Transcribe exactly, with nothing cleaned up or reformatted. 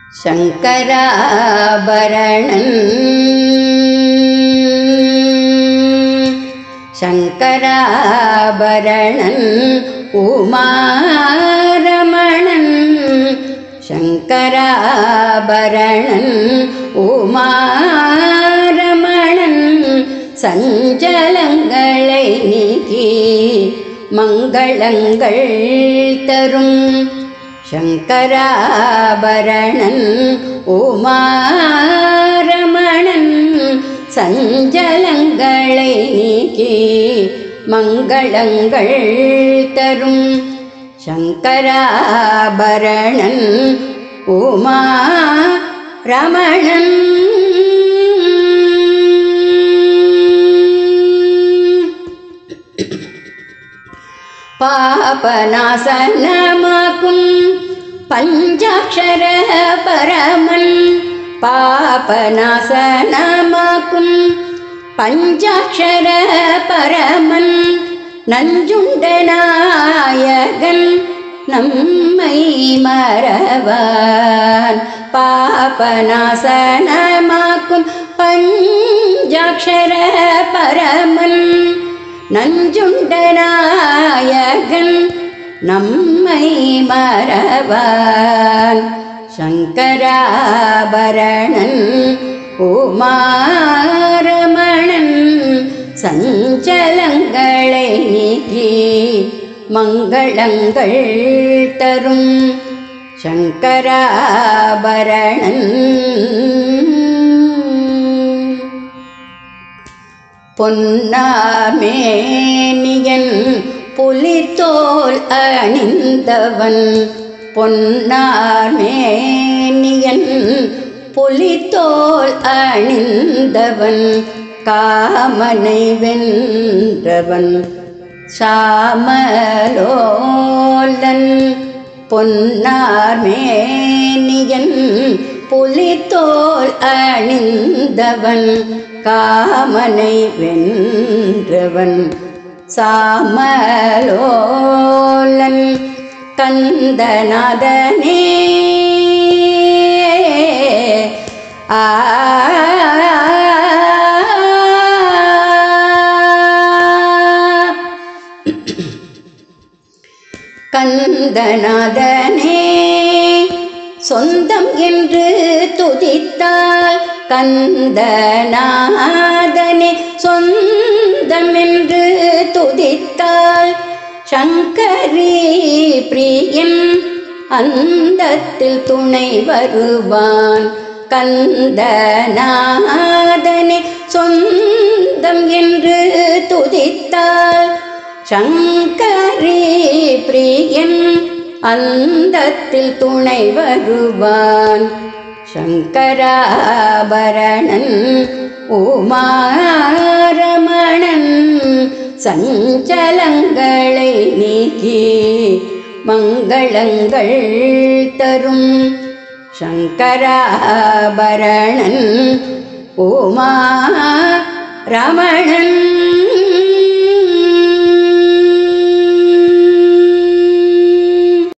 शंकराभरणं शंकराभरणं उमारमणं शंकराभरणं उमारमणं संजलंगळै नीकी मंगलंगळ तरुं शंकराभरणं उमारमणं संजलंगळै नीकी मंगलंगळ तरुं शंकराभरणं उमारमणं पापनाशनमाकुं पंचाक्षर परमं पापनाशनमाकुं पंचाक्षर परमं नंजुंडनायकन नम्मै मरवान पापनाशनमाकुं पंचाक्षर परमं नंजुंडनायकन नम्मै मरवान शंकराभरणं उमारमणं संचलंगळै नीकी मंगलंगळ तरुं शंकराभरणं பொன்னார்மேனியன் புலித்தோல் அணிந்தவன் பொன்னார்மேனியன் புலித்தோல் அணிந்தவன் காமனை வென்றவன் சாமலோலன் பொன்னார்மேனியன் புலித்தோல் அணிந்தவன் காமனை வென்றவன் சாமலோலன் கந்தநாதனே ஆ கந்தநாதனே சொந்தம் என்று துதித்தால் கந்தநாதனே சொந்தம் என்று துதித்தால் சங்கரி பிரியன் அந்தத்தில் துணை வருவான் கந்தநாதனே சொந்தம் என்று துதித்தால் சங்கரி பிரியன் அந்தத்தில் துணை வருவான் शंकराभरणं उमारमणं संचलंगळै नीकी मंगलंगळ तरुं शंकराभरणं उमारमणं